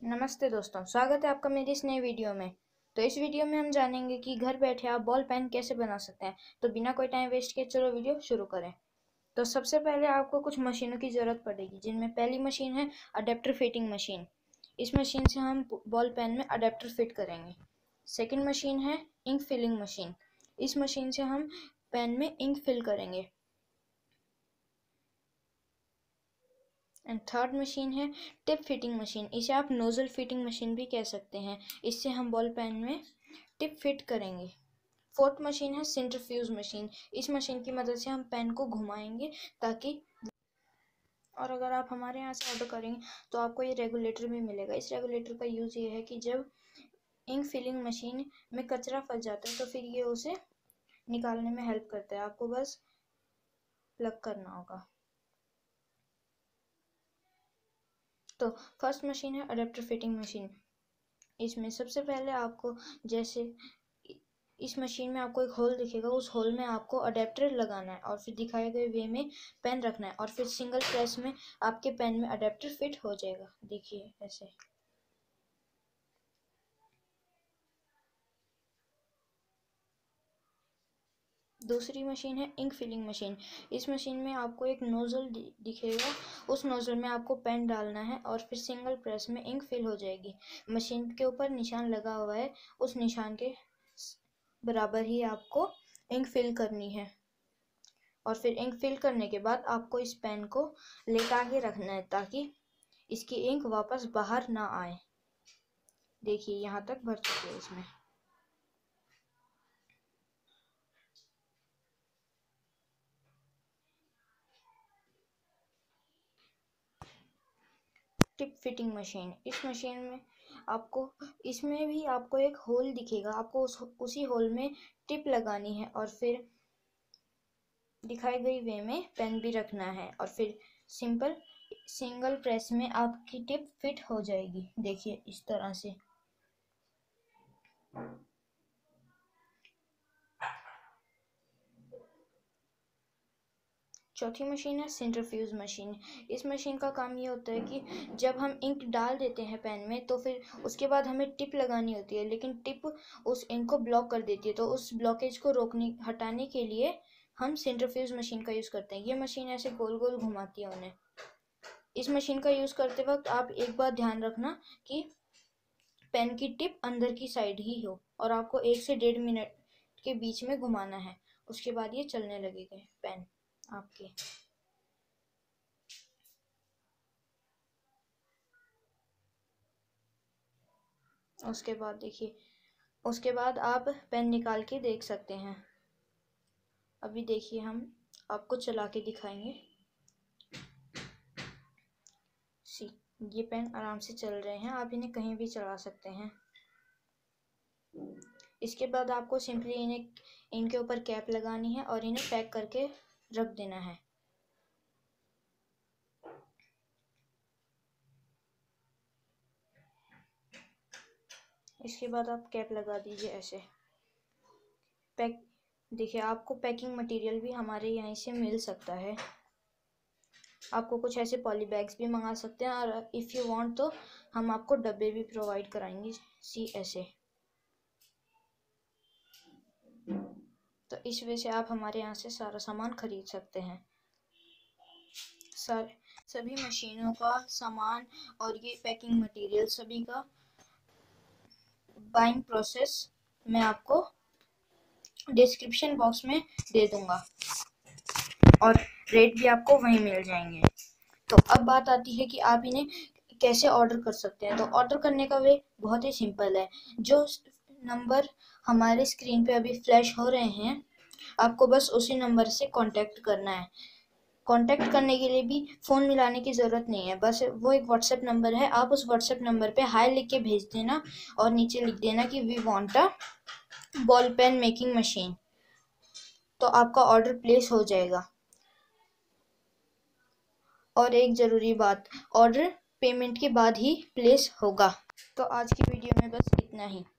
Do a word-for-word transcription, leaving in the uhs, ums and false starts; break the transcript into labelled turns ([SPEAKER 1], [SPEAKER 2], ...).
[SPEAKER 1] नमस्ते दोस्तों, स्वागत है आपका मेरी इस नई वीडियो में। तो इस वीडियो में हम जानेंगे कि घर बैठे आप बॉल पेन कैसे बना सकते हैं। तो बिना कोई टाइम वेस्ट किए चलो वीडियो शुरू करें। तो सबसे पहले आपको कुछ मशीनों की ज़रूरत पड़ेगी, जिनमें पहली मशीन है अडेप्टर फिटिंग मशीन। इस मशीन से हम बॉल पेन में अडेप्टर फिट करेंगे। सेकेंड मशीन है इंक फिलिंग मशीन। इस मशीन से हम पेन में इंक फिल करेंगे। एंड थर्ड मशीन है टिप फिटिंग मशीन। इसे आप नोजल फिटिंग मशीन भी कह सकते हैं। इससे हम बॉल पेन में टिप फिट करेंगे। फोर्थ मशीन है सेंट्रीफ्यूज मशीन। इस मशीन की मदद से हम पेन को घुमाएंगे ताकि और अगर आप हमारे यहाँ से ऑर्डर करेंगे तो आपको ये रेगुलेटर भी मिलेगा। इस रेगुलेटर का यूज़ ये है कि जब इंक फिलिंग मशीन में कचरा फंस जाता है तो फिर ये उसे निकालने में हेल्प करता है। आपको बस प्लग करना होगा। तो फर्स्ट मशीन है अडेप्टर फिटिंग मशीन। इसमें सबसे पहले आपको जैसे इस मशीन में आपको एक होल दिखेगा, उस होल में आपको अडेप्टर लगाना है और फिर दिखाए गए वे में पेन रखना है और फिर सिंगल प्रेस में आपके पेन में अडेप्टर फिट हो जाएगा। देखिए ऐसे। दूसरी मशीन है इंक फिलिंग मशीन। इस मशीन में आपको एक नोजल दिखेगा, उस नोजल में आपको पेन डालना है और फिर सिंगल प्रेस में इंक फिल हो जाएगी। मशीन के ऊपर निशान लगा हुआ है, उस निशान के बराबर ही आपको इंक फिल करनी है और फिर इंक फिल करने के बाद आपको इस पेन को लेटा के रखना है ताकि इसकी इंक वापस बाहर ना आए। देखिए यहाँ तक भर चुकी है इसमें। Tip fitting machine. इस मशीन में आपको इसमें भी आपको एक होल दिखेगा, आपको उस उसी होल में टिप लगानी है और फिर दिखाई गई वे में पेन भी रखना है और फिर सिंपल सिंगल प्रेस में आपकी टिप फिट हो जाएगी। देखिए इस तरह से। चौथी मशीन है सेंट्रीफ्यूज मशीन। इस मशीन का काम ये होता है कि जब हम इंक डाल देते हैं पेन में तो फिर उसके बाद हमें टिप लगानी होती है, लेकिन टिप उस इंक को ब्लॉक कर देती है। तो उस ब्लॉकेज को रोकने हटाने के लिए हम सेंट्रीफ्यूज मशीन का यूज़ करते हैं। ये मशीन ऐसे गोल गोल घुमाती है उन्हें। इस मशीन का यूज़ करते वक्त आप एक बात ध्यान रखना कि पेन की टिप अंदर की साइड ही हो और आपको एक से डेढ़ मिनट के बीच में घुमाना है। उसके बाद ये चलने लगेगा पेन आपके। उसके बाद देखिए, उसके बाद आप पेन निकाल के देख सकते हैं। अभी देखिए हम आपको चला के दिखाएंगे। सी ये पेन आराम से चल रहे हैं, आप इन्हें कहीं भी चला सकते हैं। इसके बाद आपको सिंपली इन्हें इनके ऊपर कैप लगानी है और इन्हें पैक करके रख देना है। इसके बाद आप कैप लगा दीजिए ऐसे। पैक देखिए, आपको पैकिंग मटेरियल भी हमारे यहाँ से मिल सकता है। आपको कुछ ऐसे पॉली बैग्स भी मंगा सकते हैं और इफ़ यू वांट तो हम आपको डब्बे भी प्रोवाइड कराएंगे। सी ऐसे। तो इस वजह से आप हमारे यहाँ से सारा सामान खरीद सकते हैं। सर सभी मशीनों का सामान और ये पैकिंग मटेरियल सभी का बाइंग प्रोसेस मैं आपको डिस्क्रिप्शन बॉक्स में दे दूंगा और रेट भी आपको वहीं मिल जाएंगे। तो अब बात आती है कि आप इन्हें कैसे ऑर्डर कर सकते हैं। तो ऑर्डर करने का वे बहुत ही सिंपल है। जो नंबर हमारे स्क्रीन पे अभी फ्लैश हो रहे हैं, आपको बस उसी नंबर से कांटेक्ट करना है। कांटेक्ट करने के लिए भी फ़ोन मिलाने की ज़रूरत नहीं है, बस वो एक व्हाट्सएप नंबर है। आप उस व्हाट्सएप नंबर पे हाय लिख के भेज देना और नीचे लिख देना कि we want a ball pen making machine. तो आपका ऑर्डर प्लेस हो जाएगा। और एक ज़रूरी बात, ऑर्डर पेमेंट के बाद ही प्लेस होगा। तो आज की वीडियो में बस इतना ही।